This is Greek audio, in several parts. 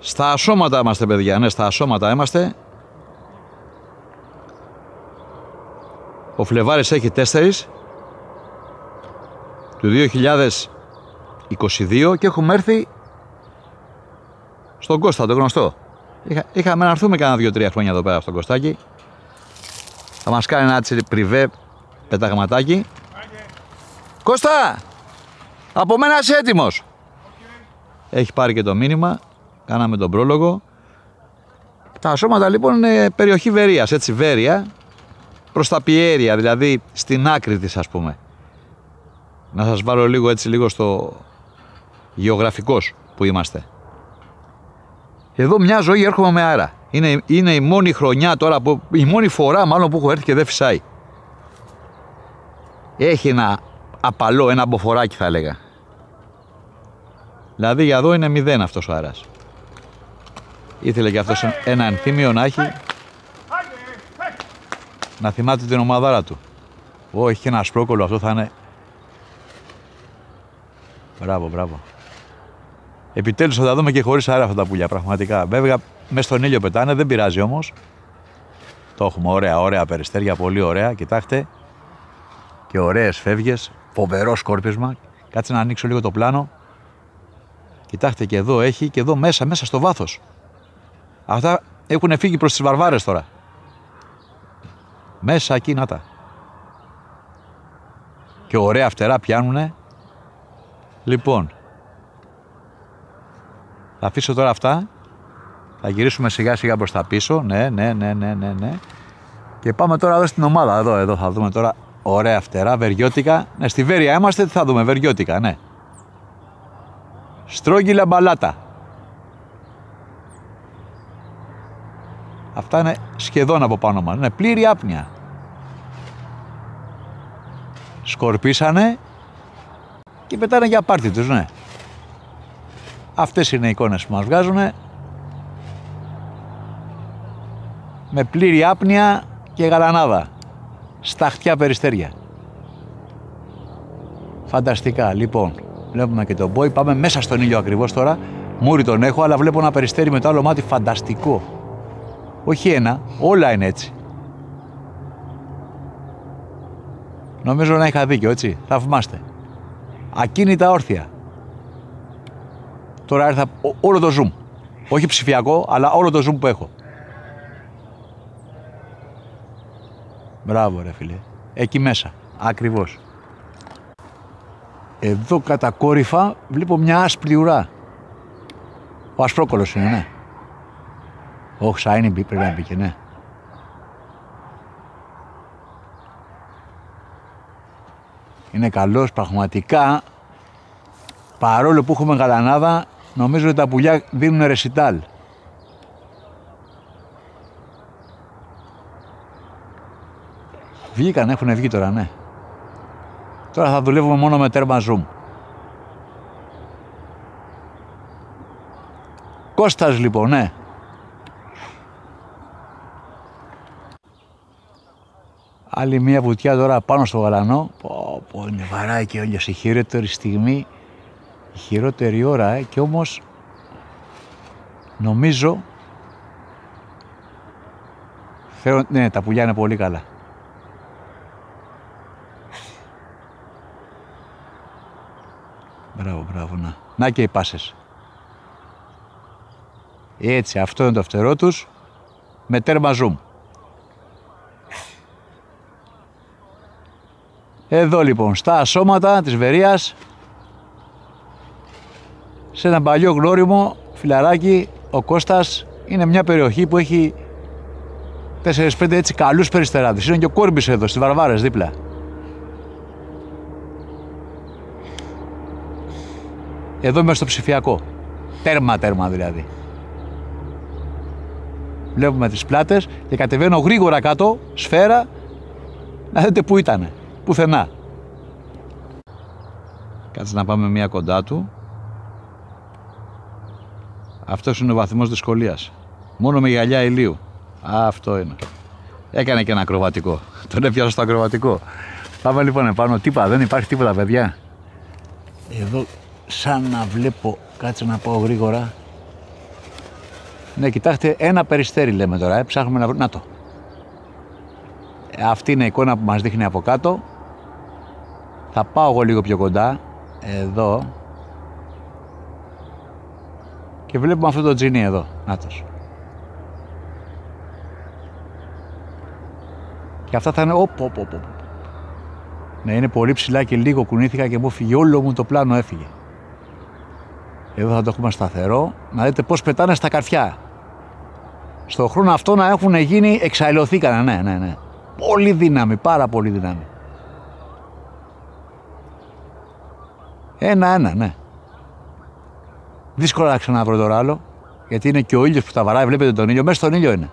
Στα ασώματα είμαστε, παιδιά, ναι, στα ασώματα είμαστε. Ο Φλεβάρης έχει 4 του 2022 και έχουμε έρθει στον Κώστα, το γνωστό. Είχαμε να έρθουμε κάνα 2-3 χρόνια εδώ πέρα στον Κωστάκι. Θα μας κάνει ένα έτσι πριβέ πεταγματάκι. Κώστα! Από μένα είσαι έτοιμος! Έχει πάρει και το μήνυμα. Κάναμε τον πρόλογο. Τα ασώματα λοιπόν είναι περιοχή Βερίας, έτσι, Βέρεια. Προς τα Πιέρια, δηλαδή στην άκρη της, ας πούμε. Να σας βάλω λίγο έτσι, λίγο στο γεωγραφικός που είμαστε. Εδώ μια ζωή έρχομαι με αέρα. Είναι η μόνη χρονιά τώρα, η μόνη φορά μάλλον που έχω έρθει και δεν φυσάει. Έχει ένα απαλό, ένα μποφοράκι θα έλεγα. Δηλαδή για εδώ είναι 0 αυτός ο αέρας. Ήθελε και αυτός ένα ενθύμιο να έχει. Να θυμάται την ομαδάρα του. Έχει και ένα ασπρόκολλο, αυτό θα είναι. Μπράβο, μπράβο. Επιτέλους θα τα δούμε και χωρίς αέρα αυτά τα πουλιά, πραγματικά. Βέβαια, μέσα στον ήλιο πετάνε, δεν πειράζει όμως. Το έχουμε, ωραία, ωραία περιστέρια, πολύ ωραία. Κοιτάξτε. Και ωραίες φεύγες, φοβερό σκόρπισμα. Κάτσε να ανοίξω λίγο το πλάνο. Κοιτάξτε, και εδώ έχει, και εδώ μέσα στο βάθος. Αυτά έχουν φύγει προς τις Βαρβάρες τώρα. Μέσα εκεί, να τα. Και ωραία φτερά πιάνουνε. Λοιπόν, θα αφήσω τώρα αυτά. Θα γυρίσουμε σιγά σιγά προς τα πίσω. Ναι. Και πάμε τώρα εδώ στην ομάδα. Εδώ θα δούμε τώρα ωραία φτερά, βεριώτικα. Ναι, στη Βέρεια είμαστε, τι θα δούμε, βεριώτικα, ναι. Στρόγγυλα μπαλάτα. Αυτά είναι σχεδόν από πάνω μας. Είναι πλήρη άπνοια. Σκορπίσανε και πετάνε για πάρτι τους, ναι. Αυτές είναι οι εικόνες που μας βγάζουνε. Με πλήρη άπνοια και γαλανάδα. Στα χτιά περιστέρια. Φανταστικά. Λοιπόν, βλέπουμε και τον Μπόι. Πάμε μέσα στον ήλιο ακριβώς τώρα. Μούρι τον έχω, αλλά βλέπω ένα περιστέρι με το άλλο μάτι φανταστικό. Όχι ένα, όλα είναι έτσι. Νομίζω να είχα δίκιο, έτσι. Θαυμάστε. Ακίνητα όρθια. Τώρα έρθα όλο το zoom. Όχι ψηφιακό, αλλά όλο το zoom που έχω. Μπράβο ρε φίλε. Εκεί μέσα. Ακριβώς. Εδώ κατακόρυφα βλέπω μια άσπρη ουρά. Ο ασπρόκολλος είναι, ναι. Όχι, σάινι πρέπει να μπήκε, ναι. Είναι καλός πραγματικά. Παρόλο που έχουμε γαλανάδα, νομίζω ότι τα πουλιά δίνουν ρεσιτάλ. Βγήκαν, έχουν βγει τώρα, ναι. Τώρα θα δουλεύουμε μόνο με τέρμα zoom. Κώστας λοιπόν, ναι. Άλλη μία βουτιά τώρα πάνω στο γαλανό. Πω, είναι βαράει και όλες η χειρότερη στιγμή, η χειρότερη ώρα, και όμως νομίζω ναι, τα πουλιά είναι πολύ καλά. Μπράβο, να. Να και οι πάσες. Έτσι, αυτό είναι το φτερό τους με τέρμα zoom. Εδώ λοιπόν, στα ασώματα της Βερίας, σε ένα παλιό γνώριμο φιλαράκι, ο Κώστας, είναι μια περιοχή που έχει 4-5 έτσι καλούς περιστεράδες. Είναι και ο Κόρμπης εδώ, στις Βαρβάρες δίπλα. Εδώ είμαι στο ψηφιακό. Τέρμα δηλαδή. Βλέπουμε τις πλάτες και κατεβαίνω γρήγορα κάτω, σφαίρα, να δείτε πού ήτανε. Πουθενά. Κάτσε να πάμε μία κοντά του. Αυτός είναι ο βαθμός δυσκολίας. Μόνο με γυαλιά ηλίου. Αυτό είναι. Έκανε και ένα ακροβατικό. Τον έπιασα στο ακροβατικό. Πάμε λοιπόν επάνω. Τίποτα, δεν υπάρχει τίποτα, παιδιά. Εδώ σαν να βλέπω, κάτσε να πάω γρήγορα. Ναι, κοιτάξτε, ένα περιστέρι λέμε τώρα, ψάχνουμε να βρούμε. Να το. Αυτή είναι η εικόνα που μας δείχνει από κάτω. Θα πάω εγώ λίγο πιο κοντά, εδώ. Και βλέπουμε αυτό το τζινί εδώ, νάτος. Και αυτά θα είναι, ναι, είναι πολύ ψηλά και λίγο κουνήθηκα και μου έφυγε όλο μου το πλάνο, έφυγε. Εδώ θα το έχουμε σταθερό, να δείτε πώς πετάνε στα καρφιά. Στο χρόνο αυτό να έχουν γίνει, εξαϊλωθήκανε, ναι. Πολύ δύναμη, πάρα πολύ δύναμη. Ένα, ναι. Δύσκολα να ξαναβρω τώρα άλλο, γιατί είναι και ο ήλιος που τα βαράει, βλέπετε τον ήλιο, μέσα στον ήλιο είναι.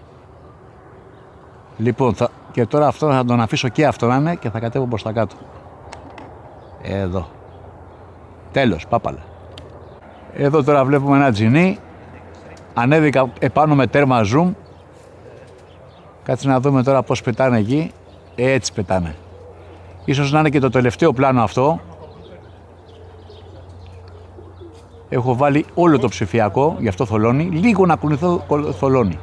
Λοιπόν, και τώρα αυτό θα τον αφήσω και αυτό να είναι και θα κατέβω προς τα κάτω. Εδώ. Τέλος, πάπαλα. Εδώ τώρα βλέπουμε ένα τζινί. Ανέβηκα επάνω με τέρμα zoom. Κάτσε να δούμε τώρα πώς πετάνε εκεί. Έτσι πετάνε. Ίσως να είναι και το τελευταίο πλάνο αυτό. Έχω βάλει όλο το ψηφιακό, γι' αυτό θολώνει. Λίγο να κουνηθώ, θολώνει.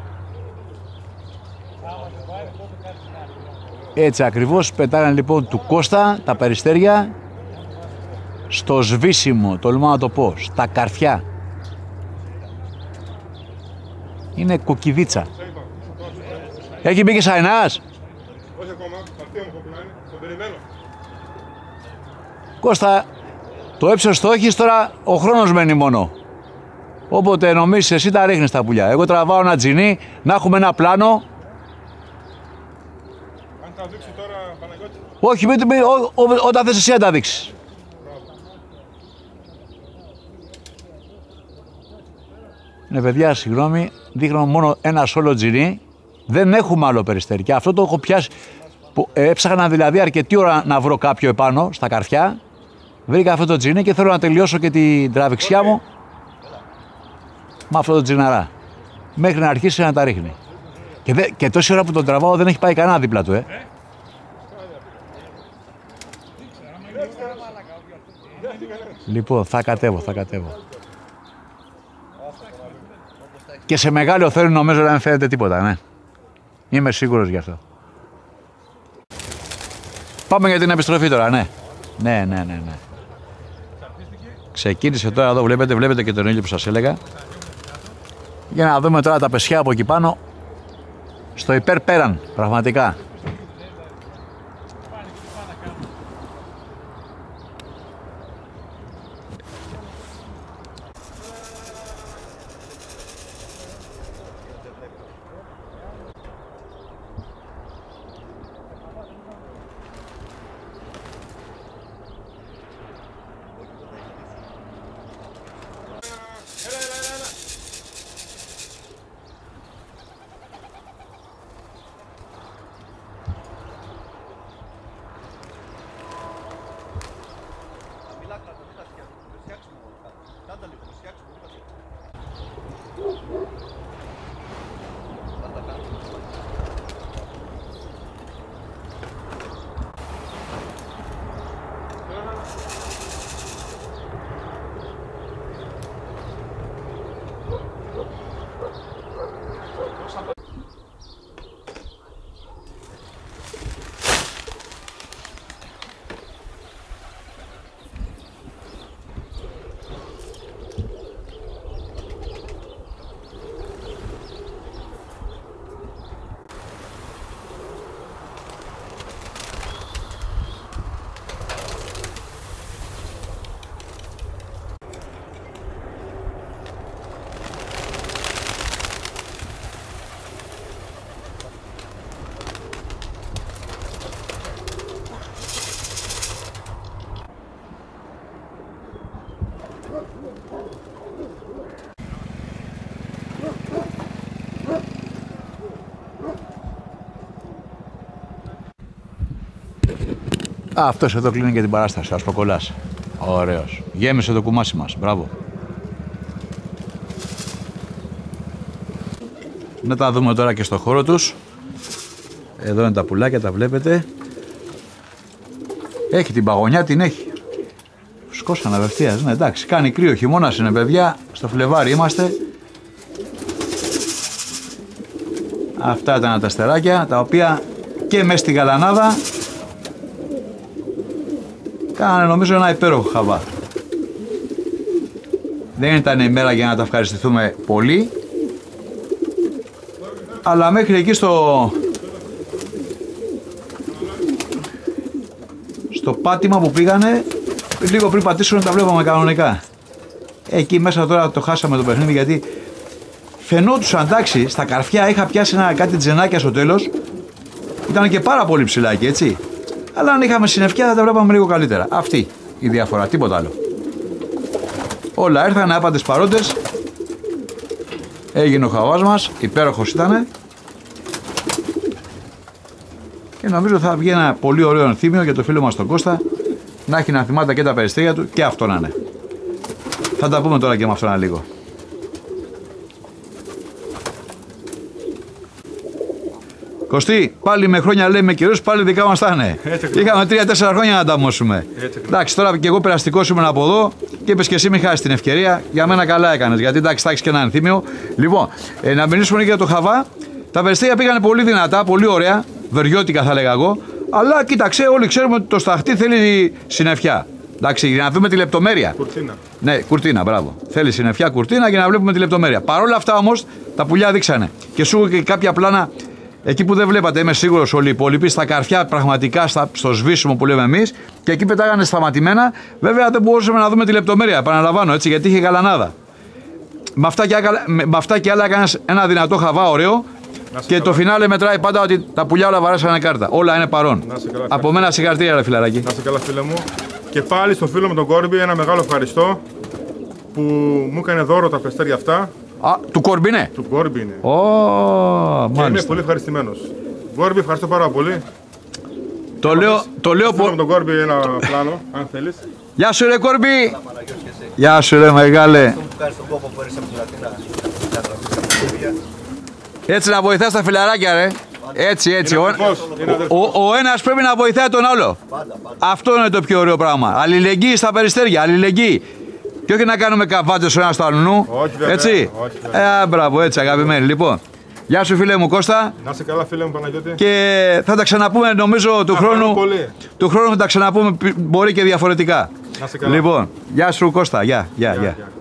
Έτσι ακριβώς πετάνε λοιπόν του Κώστα τα περιστέρια στο σβήσιμο, τολμάω να το πω, στα καρφιά. Είναι κοκκιδίτσα. Έχει μπει και σαϊνάς. Όχι ακόμα, αυτή μου κοπλάνει, τον περιμένω. Κώστα, το έψος το έχεις τώρα, ο χρόνος μένει μόνο. Όποτε νομίζεις εσύ τα ρίχνεις τα πουλιά. Εγώ τραβάω ένα τζινί, να έχουμε ένα πλάνο. Αν τα δείξει τώρα, Παναγιώτη. Όχι, όταν θες εσύ να τα δείξεις. Ναι, παιδιά, συγγνώμη, δείχνω μόνο ένα σόλο τζινί. Δεν έχουμε άλλο περιστέρι. Και αυτό το έχω πιάσει. Έψαχνα δηλαδή αρκετή ώρα να βρω κάποιο επάνω στα καρφιά. Βρήκα αυτό το τζινί και θέλω να τελειώσω και την τραβηξιά μου με αυτό το τζιναρά. Μέχρι να αρχίσει να τα ρίχνει. Και τόση ώρα που τον τραβάω δεν έχει πάει κανένα δίπλα του, Λοιπόν, θα κατέβω. Και σε μεγάλο θέλει νομίζω να μην φαίνεται τίποτα, ναι. Είμαι σίγουρος γι' αυτό. Πάμε για την επιστροφή τώρα, ναι. Ναι. Ξεκίνησε τώρα εδώ, βλέπετε και τον ήλιο που σας έλεγα. Για να δούμε τώρα τα πεσιά από εκεί πάνω. Στο υπερπέραν, πραγματικά. Αυτός εδώ κλείνει και την παράσταση, ο Σποκολάς. Ωραίος. Γέμισε το κουμάσι μας. Μπράβο. Να τα δούμε τώρα και στο χώρο τους. Εδώ είναι τα πουλάκια, τα βλέπετε. Έχει την παγωνιά, την έχει. Σκόσαν απευθείας, ναι, εντάξει. Κάνει κρύο, χειμώνας είναι, παιδιά. Στο Φλεβάρι είμαστε. Αυτά ήταν τα αστεράκια, τα οποία και μέσα στη Γαλανάδα κάνανε νομίζω ένα υπέροχο χαβά. Δεν ήταν η μέρα για να τα ευχαριστηθούμε πολύ, αλλά μέχρι εκεί στο πάτημα που πήγανε, λίγο πριν πατήσουν τα βλέπαμε κανονικά. Εκεί μέσα τώρα το χάσαμε το παιχνίδι, γιατί φαινόντουσαν, εντάξει, στα καρφιά είχα πιάσει κάτι τζενάκια στο τέλος. Ήταν και πάρα πολύ ψηλά εκεί, έτσι. Αλλά αν είχαμε συννεφιά θα τα βλέπαμε λίγο καλύτερα. Αυτή η διαφορά, τίποτα άλλο. Όλα έρθανε άπαντες παρόντες. Έγινε ο χαβάς μας, υπέροχος ήτανε. Και νομίζω θα βγει ένα πολύ ωραίο ενθύμιο για το φίλο μας τον Κώστα, να έχει να θυμάται και τα περιστέρια του και αυτό να είναι. Θα τα πούμε τώρα και με αυτό ένα λίγο. Κωστή, πάλι με χρόνια λέμε καιρούς, πάλι δικά μας θα είναι. Είχαμε 3-4 χρόνια να τα μόσουμε. Εντάξει, τώρα και εγώ περαστικός ήμουν από εδώ και είπες και εσύ μην χάσεις την ευκαιρία. Για μένα καλά έκανες, γιατί εντάξει, θα έχεις και ένα ενθύμιο. Λοιπόν, να μιλήσουμε για το χαβά. Τα περιστέρια πήγανε πολύ δυνατά, πολύ ωραία, βεριώτικα θα λέγα εγώ. Αλλά κοίταξε, όλοι ξέρουμε ότι το σταχτή θέλει συννεφιά. Εντάξει, για να δούμε τη λεπτομέρεια. Κουρτίνα. Ναι, κουρτίνα, μπράβο. Θέλει συννεφιά κουρτίνα για να βλέπουμε τη λεπτομέρεια. Παρ' όλα αυτά όμως τα πουλιά δείξανε. Και σου έχω και κάποια πλάνα εκεί που δεν βλέπατε, είμαι σίγουρος όλοι οι υπόλοιποι, στα καρφιά πραγματικά στο σβήσιμο που λέμε εμείς. Και εκεί πετάγανε σταματημένα. Βέβαια δεν μπορούσαμε να δούμε τη λεπτομέρεια, επαναλαμβάνω έτσι, γιατί είχε γαλανάδα. Με αυτά και άλλα έκανες ένα δυνατό χαβά ωραίο. Και το φινάλε μετράει πάντα ότι τα πουλιά όλα βαρέσανε κάρτα. Όλα είναι παρόν. Από μένα συγχαρητήρια, ρε φιλαράκι. Να είσαι καλά, φίλε μου. Και πάλι στον φίλο μου τον Κόρμπι ένα μεγάλο ευχαριστώ που μου έκανε δώρο τα περιστέρια αυτά. Α, του Κόρμπι είναι. Του Κόρμπι είναι. Και είμαι πολύ ευχαριστημένος. Κόρμπι, ευχαριστώ πάρα πολύ. Το λέω Θέλω με τον Κόρμπι ένα πλάνο, αν θέλεις. Γεια σου ρε Κόρμπι. Γεια σου ρε μεγάλε. Έτσι να βοηθάς τα φιλαράκια ρε. Έτσι. Ο ένας πρέπει να βοηθάει τον άλλο. Αυτό είναι το πιο ωραίο πράγμα. Αλληλεγγύη στα περιστέρια, αλληλεγγύη. Και όχι να κάνουμε καβάτες ο ένας στο αλλού. Έτσι. Μπράβο, έτσι αγαπημένοι. Λοιπόν, γεια σου φίλε μου Κώστα. Να είσαι καλά φίλε μου Παναγιώτη. Και θα τα ξαναπούμε νομίζω του χρόνου. Του χρόνου θα τα ξαναπούμε, μπορεί και διαφορετικά. Να είσαι καλά. Λοιπόν, γεια σου Κώστα. Γεια.